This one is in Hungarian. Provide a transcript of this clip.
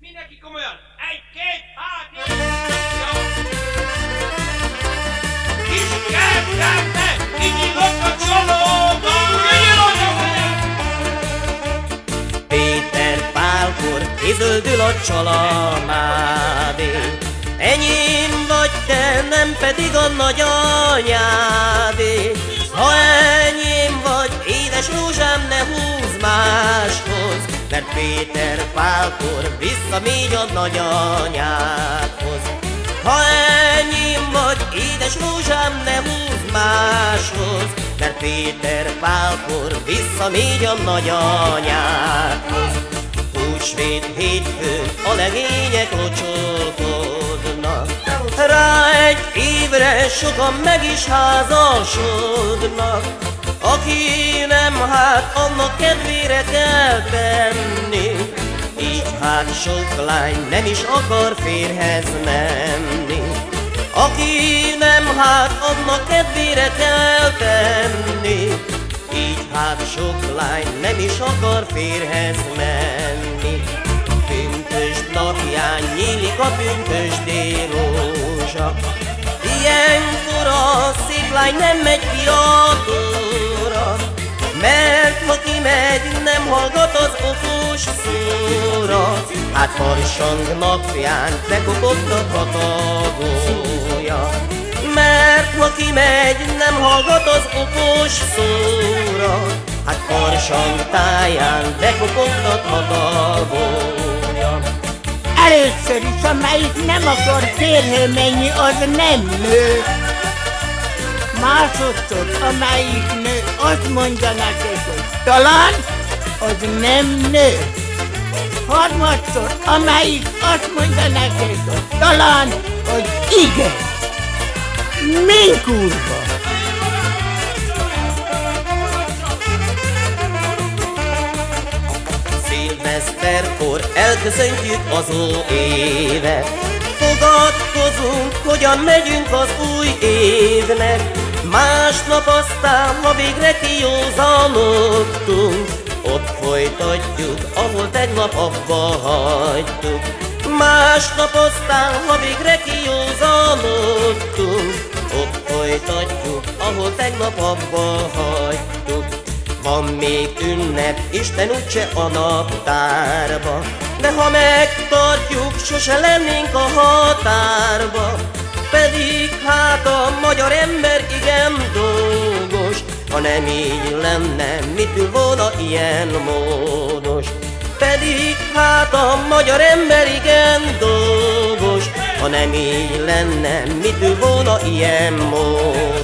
Mindenki komolyan! 1, 2, 3, 4! Kis kertembe! Kinyílok a csalóba! Péter Pálkor kizöldül a csalamádé. Enyém vagy te, nem pedig a nagyanyádé. Ha enyém vagy, édes rózsám, ne húzz máshoz, mert Péter Pálkor visszamegy a nagyanyádhoz. Ha enyém vagy, édes rózsám, ne húzz máshoz, mert Péter Pálkor visszamegy a nagyanyádhoz. Húsvét hétfőn a legények locsolkodnak, rá egy évre sokan meg is házasodnak. Aki nem, hát annak kedvére kell tenni, így hát sok lány nem is akar férjhez menni. Aki nem, hát annak kedvére kell tenni, így hát sok lány nem is akar férjhez menni. Pünkösd napján nyílik a pünkösdi rózsa, ilyenkor a szép lány nem megy kiadóra, mert ha kimegy, nem hallgat az okos szóra. Hát farsang napján bekopogtat a tagolja, mert ha kimegy, nem hallgat az okos szóra. Hát farsang táján bekopogtat a tagolja. Először is, amelyik nem akar férjhez menni, az nem nő. Másodszor, amelyik nő, azt mondja neked, hogy talán, az nem nő. Harmadszor, amelyik azt mondja neked, hogy talán, az igen. Mi kurva? Szilveszterkor elköszöntjük az új évet, fogadkozunk, hogyan megyünk az új évnek. Másnap aztán, ha végre kijózanodtunk, ott folytatjuk, ahol tegnap abba hagytuk. Másnap aztán, ha végre kijózanodtunk, ott folytatjuk, ahol tegnap abba hagytuk. Van még ünnep, Isten úgyse a naptárba, de ha megtartjuk, sose lennénk a határba. Pedig hát a magyar ember igen dolgos, ha nem így lenne, mitől volna ilyen módos. Pedig hát a magyar ember igen dolgos, ha nem így lenne, mitől volna ilyen módos.